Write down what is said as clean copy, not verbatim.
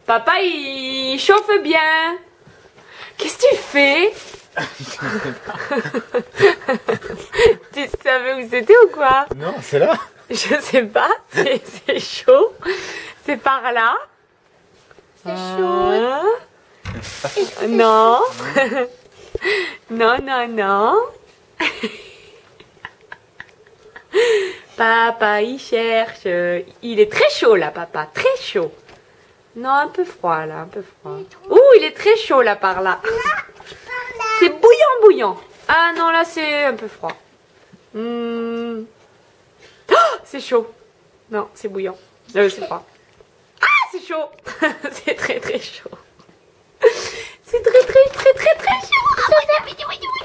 Papa, il chauffe bien. Qu'est-ce que tu fais? Tu savais où c'était ou quoi? Non, c'est là. Je sais pas, c'est chaud. C'est par là. C'est chaud. Non. Non, non, non. Papa, il cherche. Il est très chaud là, papa. Très chaud. Non, un peu froid là, un peu froid. Ouh, il est très chaud là, par là. C'est bouillant, bouillant. Ah non, là, c'est un peu froid. Oh, c'est chaud. Non, c'est bouillant. C'est froid. Ah, c'est chaud. C'est très, très chaud. C'est très, très, très, très, très chaud.